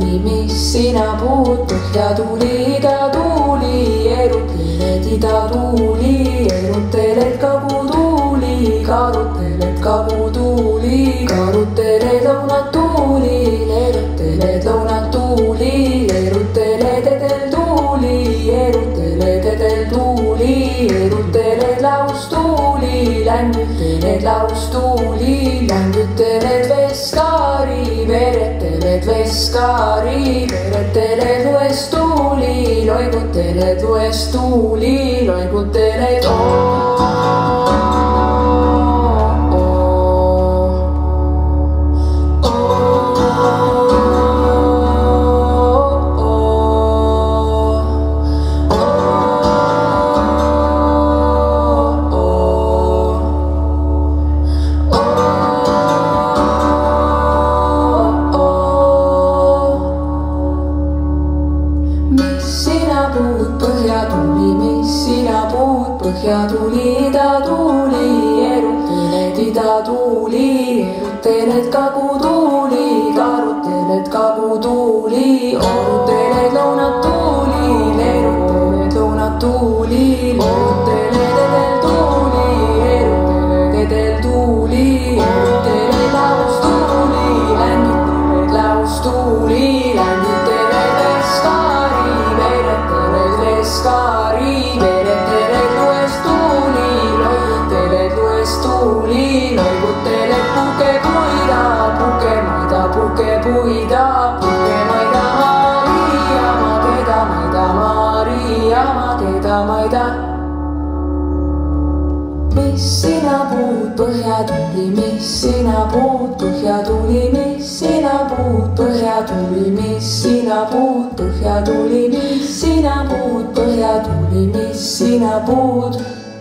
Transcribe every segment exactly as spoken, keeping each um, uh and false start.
tuli, mis sina puud, põhja tuli, ida tuli, eruteled ida tuli, eruteled kagu tuli, karuteled kagu tuli, karuteled lõunat tuli, eruteled lõunat tuli, eruteled edel tuli, eruteled edel tuli, eruteled laus tuli, längüteled laus tuli, längüteled veskaari, vereteled veskaari, vereteled lues tuli, loiguteled lues tuli, loiguteled oo. Põhja tuli, mis sina puud, põhja tuli, ida tuli, eruteled ida tuli, eruteled kagu tuli, karuteled kagu tuli, oruteled lõunat tuli, eruteled lõunat tuli, eruteled edel tuli, eruteled edel tuli, eruteled laus tuli, längüteled laus tuli, längüteled veskaari, vereteled veskaari, vereteled lues tuli, loiguteled lues tuli, loiguteled pukepuida, pukemaida, pukepuida, pukemaida Maria, mageda maida Maria, mageda maida. Mis sina puud, põhja tuli, mis sina puud, põhja tuli, mis sina puud, põhja tuli, mis sina puud, põhja tuli, mis sina puud, põhja tuli, mis sina puud,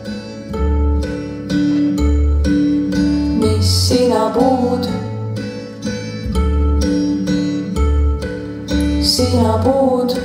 mis sina puud, sina puud.